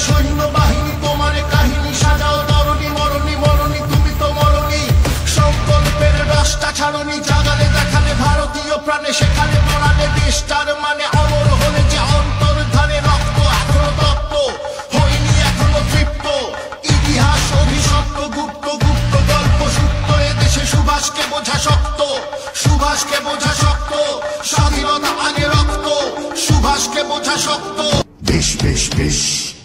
সৈন্যবাহিনী তোমারে কাহিনী সাজাও তরণী মরণী মরণী তুমি তো মরণী সংকল্পের রসটা ছাড়নি জাগালে দেখালে ভারতীয় প্রাণে সেখানে পড়ালে দেশটার মানে অমর হলে যে অন্তর্ধানে রক্ত এখনো তত্ত্ব হয়নি এখনো তৃপ্ত ইতিহাস অভিশপ্ত গুপ্ত গুপ্ত গল্প সূত্র এদেশে সুভাষকে বোঝা শক্ত সুভাষকে বোঝা শক্ত স্বাধীনতা আগে রক্ত সুভাষকে বোঝা শক্ত বেশ বেশ বেশ